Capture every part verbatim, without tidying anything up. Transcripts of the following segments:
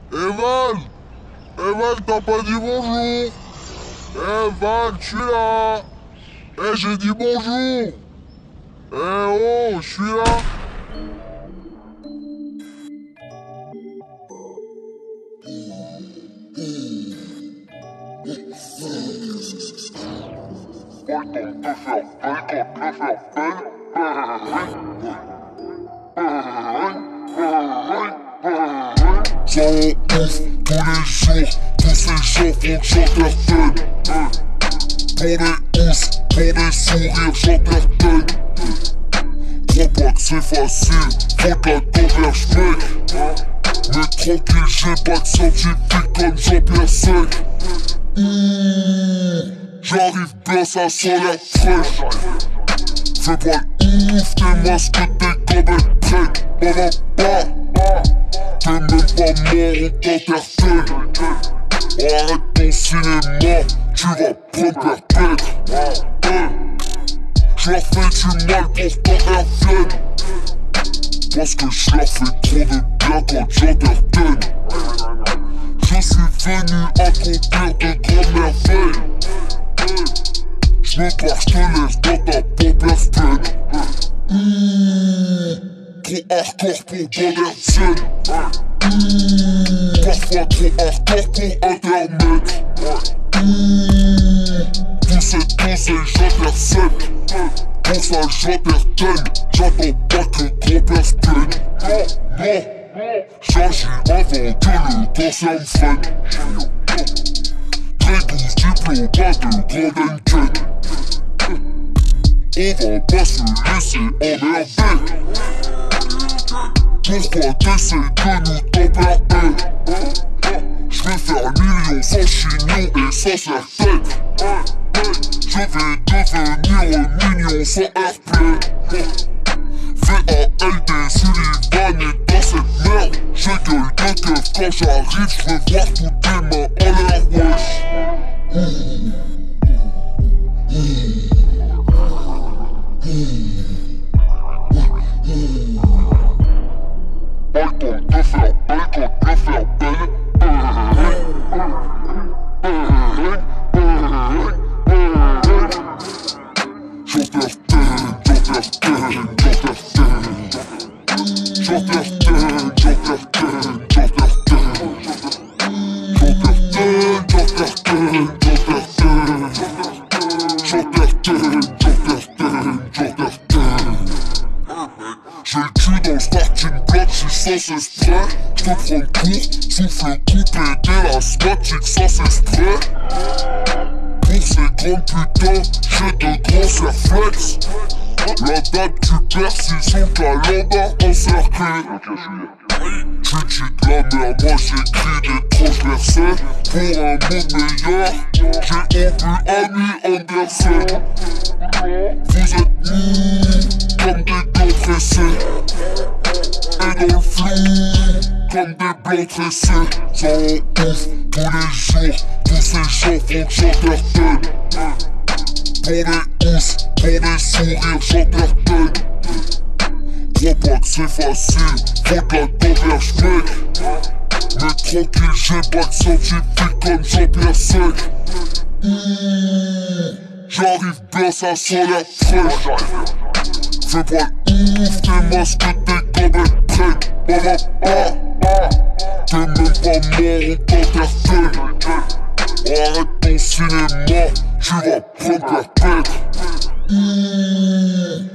Evan! Evan, t'as pas dit bonjour! Evan, je suis là! Eh, j'ai dit bonjour! Eh oh, je suis là! Ça en ouf, tous les jours, tous ces gens font que j'interpelle. Pour des housses, pour des sourires, j'interpelle. Crois pas que c'est facile, faut de la converge mec. Mais tranquille, j'ai pas de scientifique comme Jean-Pierre Sec. Mmh, j'arrive bien, ça sent l'air fraîche. Fais pas le ouf, t'es masques, t'es comme un prêtre. Maman, bah, t'es même pas mort, on t'interpelle. Arrête ton cinéma, tu vas prendre perpètre. Hey, j'leur fais du mal pour ton airplane. Parce que j'leur fais trop de bien quand j'interpelle. Je suis venu accomplir de grandes merveilles. J'me pars, j'te laisse dans ta paupière pleine. Mmh, trop hardcore pour bonheur zen. Mmh, parfois trop hardcore pour internet. Mmh, tous ces conseils j'intercepte. Pour ça j'intertène. J'attends pas que grand-père se plaigne. Non, non, j'agis avant que le cancer me freine. Très douze diplômes, pas de grande enquête. On va pas se laisser emmerder. Pourquoi t'essaies de nous t'emmerder? J'vais faire million sans chignon et sans serre-tête. Je vais devenir mignon sans airplay. V A L D, Sullivan est dans cette merde. Je gueule de keuf quand j'arrive, j'veux voir toutes tes mains en l'air, wesh. Mmh. Mmh. Pas le temps de faire belle quand de faire belle. J'ai le cul dans le starting block, j'suis sans esprit. J'te prends le cours, souffle coupé dès l'asthmatique sans esprit. Pour ces grands putains, j'ai de gros réflexes. La date du persil, son calendar encerclé. Tu dis de la merde, moi j'écris des transversales. Pour un monde meilleur, j'ai envie Ami Anderson. Vous êtes mous comme des gants pressés. Et dans le flou, comme des blancs tressés. Ça en ouf, tous les jours, tous ces gens font que j'interpelle. Pour des housses, pour des sourires, j'interpelle. Crois pas que c'est facile, faut de la converge mec. Mais tranquille, j'ai pas de scientifique comme Jean-Pierre Sec. Mmh, j'arrive bien, ça sent l'air fraîche. Fais pas le ouf, t'es masques, t'es comme un prêtre. Maman, bah, t'es même pas mort, on t'interpelle. Arrête ton cinéma, tu vas prendre perpètre. Mmh.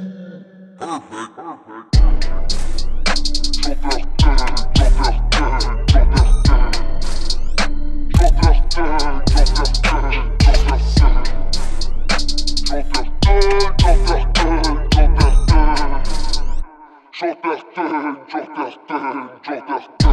J'interpelle, j'interpelle, j'interpelle.